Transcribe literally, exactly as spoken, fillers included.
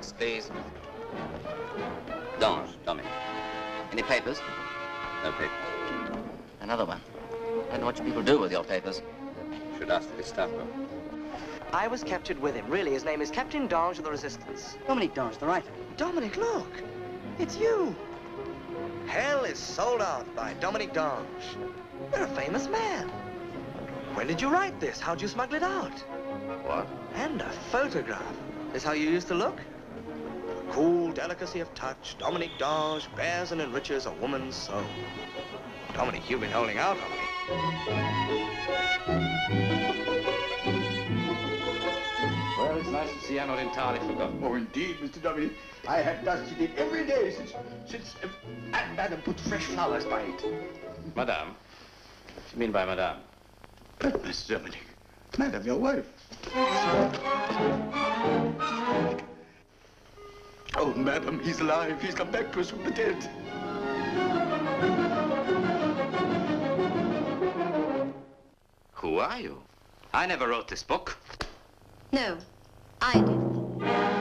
Next, please. Dange, Dominic. Any papers? No papers. Another one. I don't know what you people do with your papers. Should ask the Gestapo. I was captured with him. Really, his name is Captain Dange of the Resistance. Dominic Dange, the writer. Dominic, look. It's you. Hell is sold out by Dominic Dange. You're a famous man. When did you write this? How'd you smuggle it out? What? And a photograph. This how you used to look? Cool delicacy of touch, Dominic Dange bears and enriches a woman's soul. Dominic, you've been holding out on me. Well, it's nice to see I'm not entirely forgotten. Oh, indeed, Mister Dominic. I have dusted it every day since, since, uh, and Madame put fresh flowers by it. Madame? What do you mean by Madame? But, Mister Dominic, Madame, your wife. Oh, Madam, he's alive. He's come back to us from the dead. Who are you? I never wrote this book. No, I did.